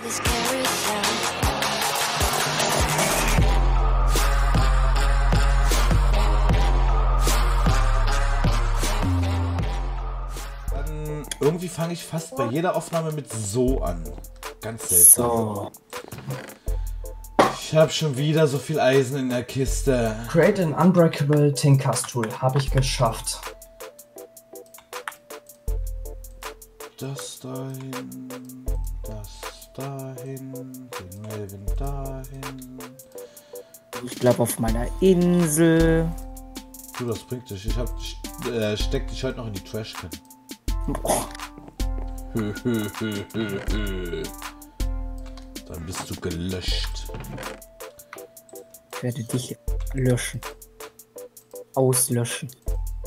Irgendwie fange ich fast bei jeder Aufnahme mit so an. Ganz seltsam. So. Ich habe schon wieder so viel Eisen in der Kiste. Create an Unbreakable Tinker's Tool. Habe ich geschafft. Das dahin, das dahin, den Melvin dahin. Ich bleib auf meiner Insel. Du, das bringt dich. Ich steck dich heute noch in die Trashcan. Boah. Dann bist du gelöscht. Ich werde dich löschen. Auslöschen.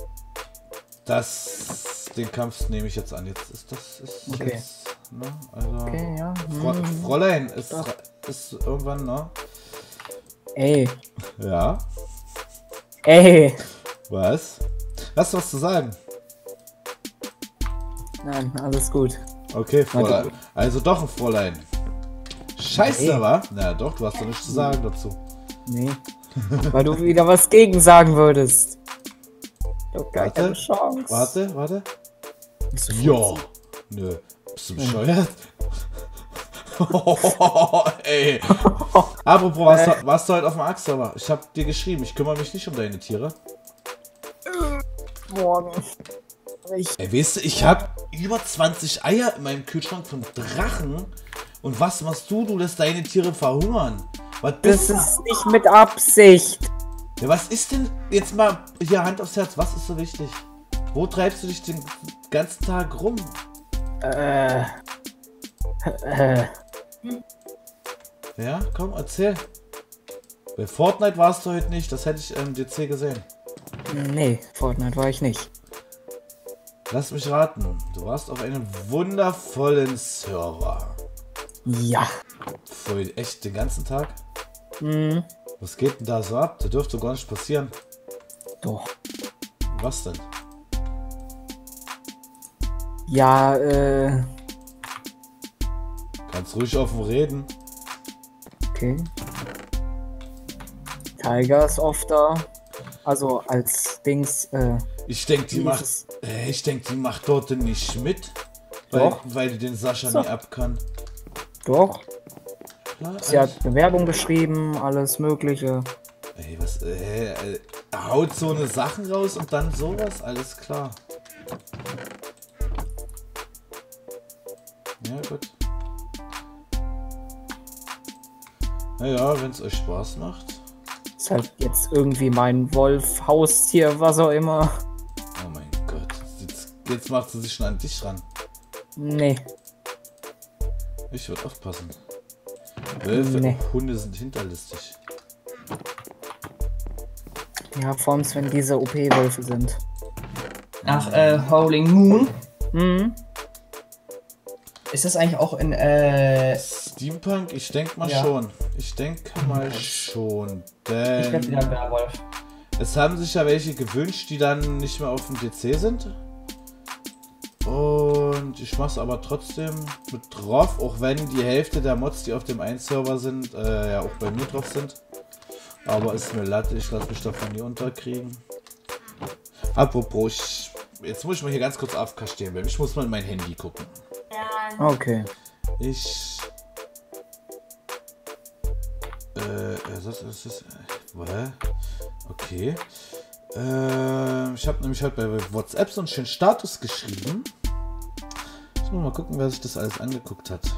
Den Kampf nehme ich jetzt an. Jetzt ist Okay. jetzt, ne? Also, Okay, ja. Fräulein ist irgendwann, ne? Ey. Ja. Ey. Was? Hast du was zu sagen? Nein, alles gut. Okay, Fräulein. Also doch ein Fräulein. Scheiße, Nee. wa? Na doch, du hast doch nichts zu sagen dazu. Nee. Weil du wieder was gegen sagen würdest. Ich hab gar Warte. keine Chance. Warte. Bist du Ja. Nö. Bist du bescheuert? Ey. Apropos, warst du heute auf dem Ark-Server? Ich hab dir geschrieben, ich kümmere mich nicht um deine Tiere. morgen? Ey, weißt du, ich hab über 20 Eier in meinem Kühlschrank von Drachen. Und was machst du? Du lässt deine Tiere verhungern. Was bist Das ist nicht mit Absicht. Ja, was ist denn jetzt mal hier Hand aufs Herz? Was ist so wichtig? Wo treibst du dich den ganzen Tag rum? Ja, komm, erzähl. Bei Fortnite warst du heute nicht, das hätte ich im DC gesehen. Nee, Fortnite war ich nicht. Lass mich raten, du warst auf einem wundervollen Server. Ja. Voll echt den ganzen Tag? Hm, Was geht denn da so ab? Das dürfte gar nicht passieren. doch. Was denn? Ja, Kannst ruhig offen reden. okay. Tiger ist oft da. Also als Dings, Ich denke, die macht. dieses- Ich denke, die macht dort nicht mit. Doch. Weil die den Sascha So. nie ab kann. Doch. Klar, Sie hat Bewerbung geschrieben, alles Mögliche. Ey, was? Haut so eine Sachen raus und dann sowas? Alles klar. Ja, gut. Naja, wenn es euch Spaß macht. Ist halt jetzt irgendwie mein Wolf, Haustier, was auch immer. Oh mein Gott. Jetzt macht sie sich schon an dich ran. Nee. Ich würde aufpassen. Wölfe Nee. und Hunde sind hinterlistig. Ja, vor allem, wenn diese OP-Wölfe sind. Nach Howling Moon. Mhm. Ist das eigentlich auch in Steampunk? Ich denke mal Ja. schon. Ich denke mal schon. ich werde wieder Denn ein Werwolf. es haben sich ja welche gewünscht, die dann nicht mehr auf dem PC sind. Und ich mache es aber trotzdem mit drauf, auch wenn die Hälfte der Mods, die auf dem einen Server sind, ja auch bei mir drauf sind. Aber ist mir Latte, ich lasse mich davon nie unterkriegen. Apropos, jetzt muss ich mal hier ganz kurz AFK stehen bleiben. Ich muss mal in mein Handy gucken. Okay. Ich... das ist... Hä? Okay. Ich habe nämlich halt bei WhatsApp so einen schönen Status geschrieben. Ich muss mal gucken, wer sich das alles angeguckt hat.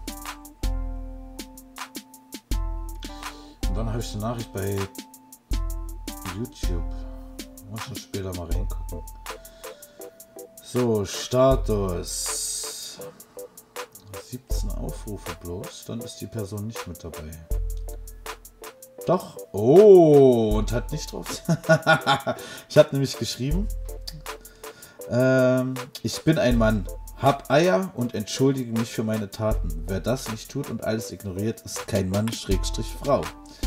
Und dann habe ich eine Nachricht bei YouTube. Muss schon später mal reingucken. So, Status. 17 Aufrufe bloß. Dann ist die Person nicht mit dabei. Doch. Oh, und hat nicht drauf. Ich habe nämlich geschrieben. Ich bin ein Mann, hab Eier und entschuldige mich für meine Taten. Wer das nicht tut und alles ignoriert, ist kein Mann, Schrägstrich Frau.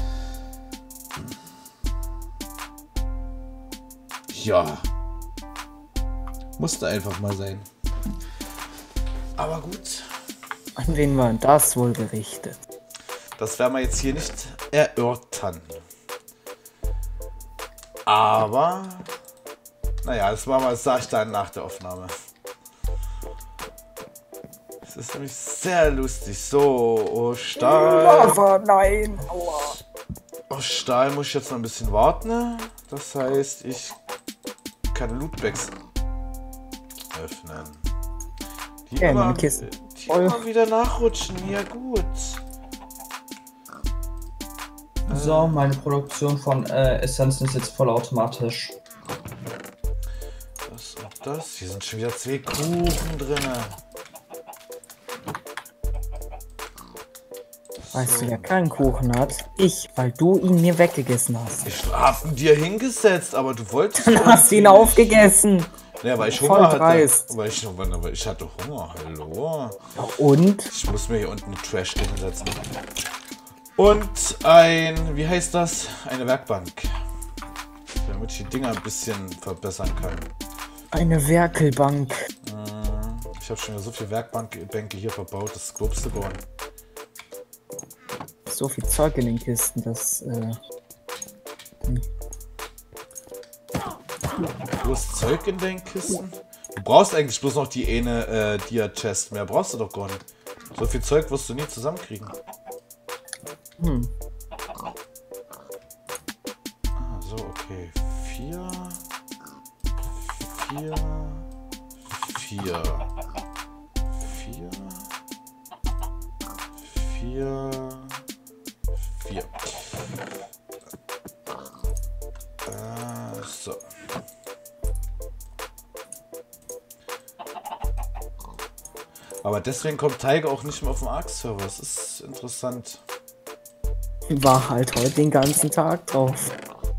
Ja. Musste einfach mal sein. Aber gut. An wen war das wohl gerichtet? Das werden wir jetzt hier nicht erörtern. Aber, naja, das sage ich dann nach der Aufnahme. Das ist nämlich sehr lustig. So, oh Stahl. Lava, nein! Aua. Auf Stahl muss ich jetzt noch ein bisschen warten. Das heißt, ich kann Lootbags öffnen. Die Ja, immer, meine Kiste. die immer wieder nachrutschen. Ja gut. So, meine Produktion von Essenzen ist jetzt vollautomatisch. Das und das. Hier sind schon wieder 2 Kuchen drin. Weißt du, wer keinen Kuchen hat? Ich, weil du ihn mir weggegessen hast. Ich hab ihn dir hingesetzt, aber du wolltest. Dann hast du ihn aufgegessen. Ja, weil ich Voll Hunger hatte. dreist. Aber ich hatte Hunger. Hallo. Und? Ich muss mir hier unten eine Trash hinsetzen. Und ein, wie heißt das? Eine Werkbank. Damit ich die Dinger ein bisschen verbessern kann. Eine Werkelbank. Ich habe schon wieder so viele Werkbänke hier verbaut, das glaubst du gar nicht. So viel Zeug in den Kisten, das, Du hast Zeug in deinen Kisten? Du brauchst eigentlich bloß noch die eine Dia-Chest. Mehr brauchst du doch gar nicht. So viel Zeug wirst du nie zusammenkriegen. Ah, so, okay. 4. 4. 4. 4. 4. So. Aber deswegen kommt Tiger auch nicht mehr auf den Ark-Server. Das ist interessant. war halt heute den ganzen Tag drauf.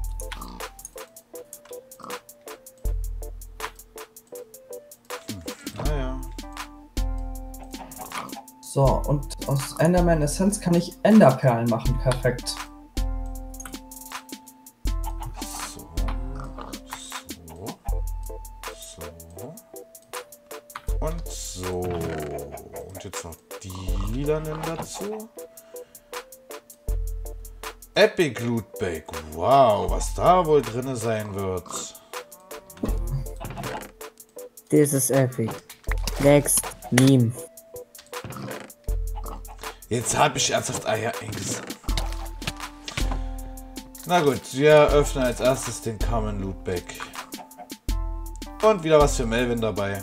Naja. So, und aus Enderman Essenz kann ich Enderperlen machen. Perfekt. So. So. So. Und so. Und jetzt noch die lilanen dazu. Epic Loot Bag. Wow, was da wohl drin sein wird. This is epic. Next Meme. Jetzt habe ich ernsthaft Eier eingesammelt. Na gut, wir öffnen als erstes den Common Loot Bag. Und wieder was für Melvin dabei.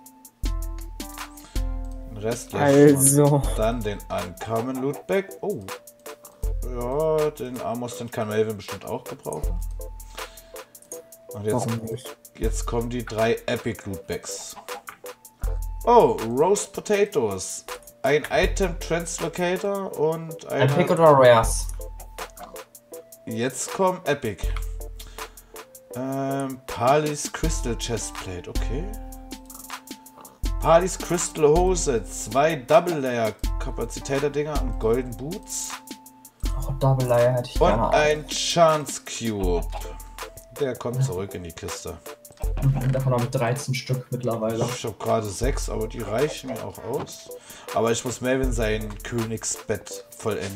Den Rest gleich Also. dann den Uncommon Loot Bag. Oh. Ja, den Amos, den kann Melvin bestimmt auch gebrauchen. Und Warum nicht? jetzt kommen die 3 Epic Loot Bags. Oh, Roast Potatoes. Ein Item Translocator und ein. Epic oder Rares? Jetzt kommt Epic. Palis Crystal Chestplate, okay. Palis Crystal Hose, 2 Double Layer Kapazitäter-Dinger und Golden Boots. Oh, Double Layer hätte ich Und gerne. ein Chance Cube. Der kommt zurück in die Kiste. Davon habe ich 13 Stück mittlerweile. Ich habe gerade 6, aber die reichen mir auch aus. Aber ich muss Melvin sein Königsbett vollenden.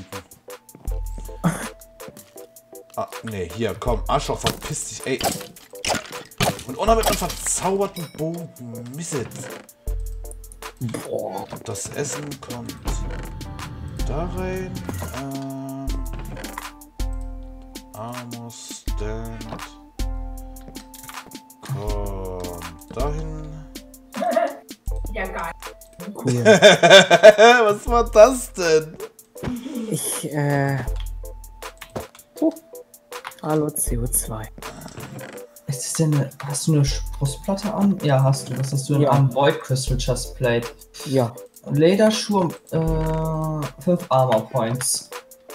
Ah, nee, hier, komm, Arschloch, verpiss dich, ey. Und auch noch mit einem verzauberten Bogen, Misset. Boah. Das Essen kommt da rein. Amos Stand kommt dahin. Ja, geil. Cool. Was war das denn? Ich, Hallo CO2. Ist das denn hast du eine Brustplatte an? Ja, hast du. Was hast du denn Ja. an? Void Crystal Chestplate. Ja. Lederschuhe, 5 Armor Points.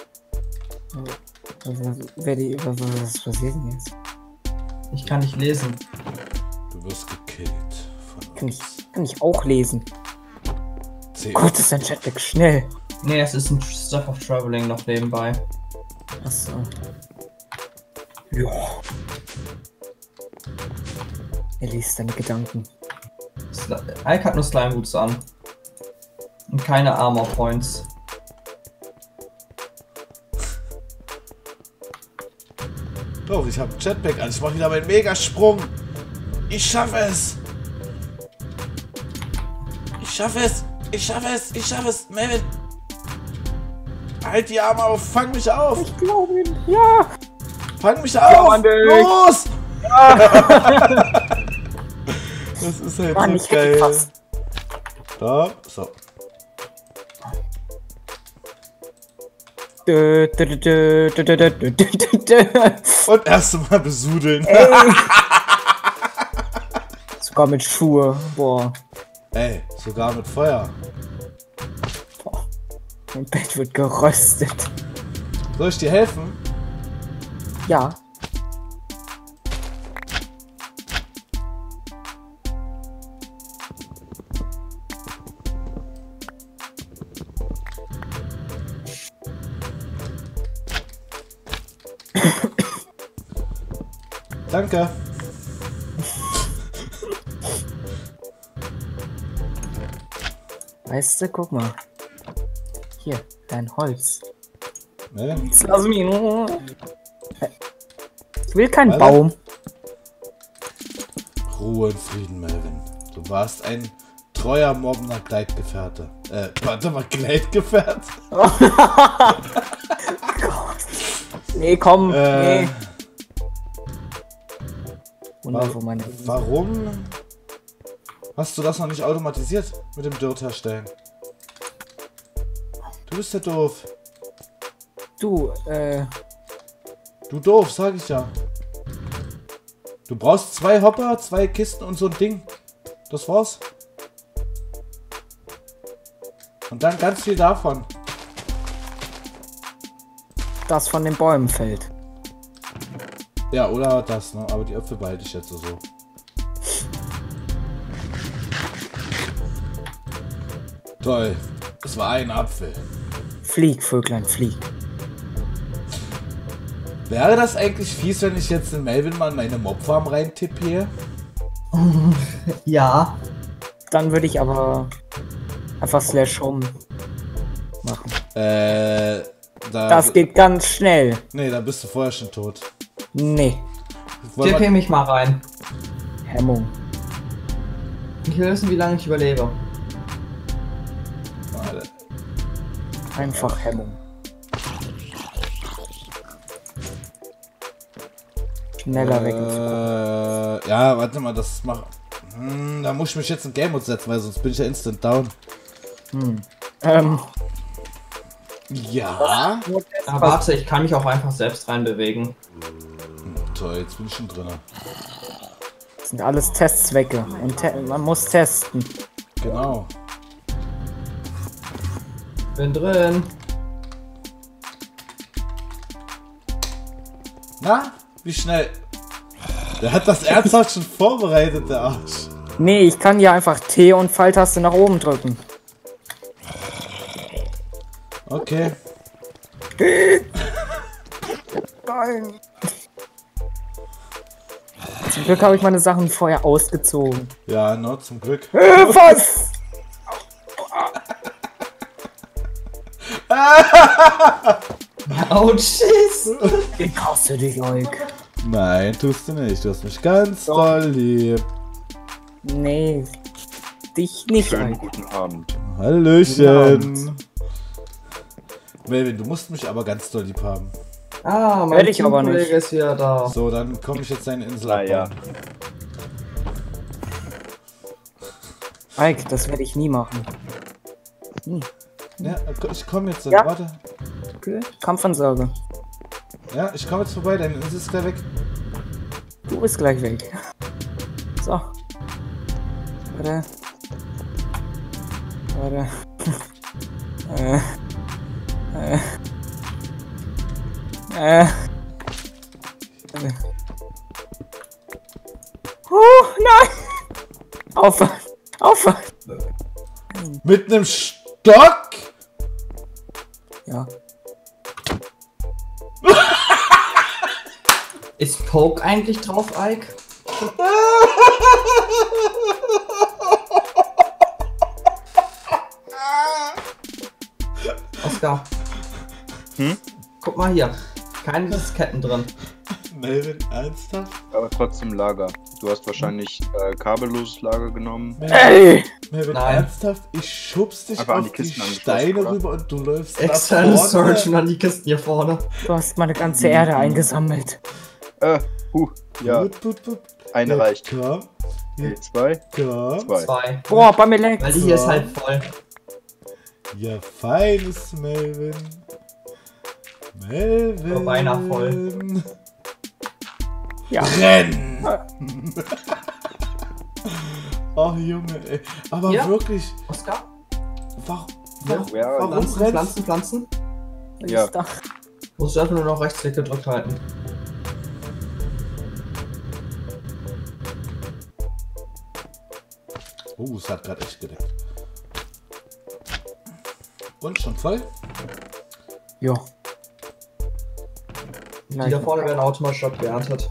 Was passiert denn jetzt? Ich kann nicht lesen. Du wirst gekillt von Kann uns. ich auch lesen. CO. Gott, ist dein Chatback schnell. Nee, es ist ein Stuff of Traveling noch nebenbei. Achso. Ja. Er liest deine Gedanken. Ike hat nur Slime Boots an. Und keine Armor Points. Oh, ich habe einen Jetpack an. Ich mache wieder meinen Megasprung. Ich schaffe es. Ich schaffe es. Ich schaffe es. Ich schaffe es. Melvin. Halt die Arme auf. Fang mich auf. Ich glaube ihn. Ja. Fang mich auf. Mann, Los. Das ist halt Mann, so ich hätte geil. fast. Stopp. So. Und erst mal besudeln. Ey. Sogar mit Schuhe. Boah. Ey, sogar mit Feuer. Boah. Mein Bett wird geröstet. Soll ich dir helfen? Ja. Danke. Weißt du, guck mal. Hier, dein Holz. Ne? Jetzt lass mich nur. Ich will keinen Warte. Baum. Ruhe und Frieden, Melvin. Du warst ein treuer mobbender Gleitgefährte. Warte mal, Gleitgefährt? Nee, komm. Äh. Nee. Wunder, wo meine. Warum hast du das noch nicht automatisiert mit dem Dirt herstellen? Du bist ja doof. Du, Du doof, sag ich ja. Du brauchst 2 Hopper, 2 Kisten und so ein Ding. Das war's. Und dann ganz viel davon. das von den Bäumen fällt. Ja, oder das, ne? Aber die Äpfel behalte ich jetzt so. Toll. Es war ein Apfel. Flieg, Vöglein, flieg. Wäre das eigentlich fies, wenn ich jetzt in Melvin mal in meine Mobfarm reintippe hier? Ja. Dann würde ich aber einfach /home machen. Das geht ganz schnell. Nee, da bist du vorher schon tot. Nee, Wollen TP wir- mich mal rein. Hemmung. Ich will wissen, wie lange ich überlebe. Warte. Einfach Hemmung. Schneller weg. Ja, warte mal, das macht. Da muss ich mich jetzt in Game Mode setzen, weil sonst bin ich ja instant down. Ja. Aber warte, ich kann mich auch einfach selbst reinbewegen. Toll, jetzt bin ich schon drin. Das sind alles Testzwecke. Und man muss testen. Genau. Bin drin. Na, wie schnell? Der hat das ernsthaft schon vorbereitet, der Arsch. Nee, ich kann ja einfach T und Pfeiltaste nach oben drücken. Okay. Nein. Zum Glück habe ich meine Sachen vorher ausgezogen. Ja, no, zum Glück. Was? Ouchies! Ich hasse dich, Euk. Nein, tust du nicht. Du hast mich ganz doll lieb. Nee, dich nicht, Schönen Euk. guten Abend. Hallöchen. Melvin, du musst mich aber ganz doll lieb haben. Ah, mein Hätte ich aber Teamkollege nicht. ist wieder da. So, dann komme ich jetzt deine Insel Naja. abbauen. Eik, das werde ich nie machen. Ja, ich komme jetzt. Ja. Warte. Okay. Kampfansage. Ja, ich komme jetzt vorbei. Deine Insel ist gleich weg. Du bist gleich weg. So. Warte. Warte. äh. Nein! Aufhören! Aufhören! Mit einem Stock? Ja. Ist Poke eigentlich drauf, Ike? Oscar. Hm? Guck mal hier. Keine Disketten drin. Melvin, ernsthaft? Aber trotzdem Lager. Du hast wahrscheinlich kabelloses Lager genommen. Ey! Melvin, Nein. ernsthaft? Ich schubst dich Einfach an auf die die Kisten angeschlossen, Steine oder? rüber und du läufst Externe nach vorne. Storage und an die Kisten hier vorne. Du hast meine ganze Erde eingesammelt. Ja, Pup, pup, pup. eine Ja, reicht. Komm, Nee, zwei, komm. zwei. 2. Boah, bei mir leckt's. Weil die hier ist halt voll. Ja, feines Melvin. Melvin. Nur beinahe voll. Ja. Renn! Ach Junge, ey. Aber Ja. wirklich, Oscar? warum, Ja, warum Pflanzen, rennst Pflanzen, Pflanzen. Ja. Ist doch- Musst du einfach nur noch Rechtsklick gedrückt halten. es hat gerade echt gedeckt. Und schon voll? Jo. Die da vorne werden automatisch abgeerntet.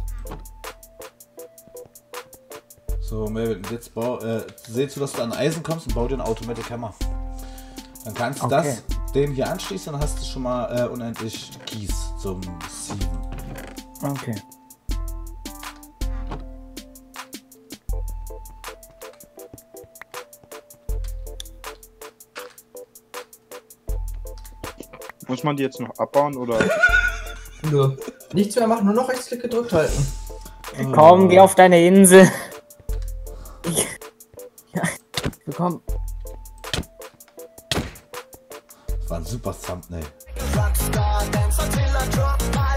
So, Melvin, jetzt sehst du, dass du an Eisen kommst und bau dir einen Automatic Hammer. Dann kannst du Okay. den hier anschließen, dann hast du schon mal unendlich Kies zum Sieben. Okay. Muss man die jetzt noch abbauen oder? Nö. Nichts mehr machen, nur noch Rechtsklick gedrückt halten. Komm, geh auf deine Insel. Ja. Komm. Das war ein super Thumbnail. Rockstar, Dancer till I drop my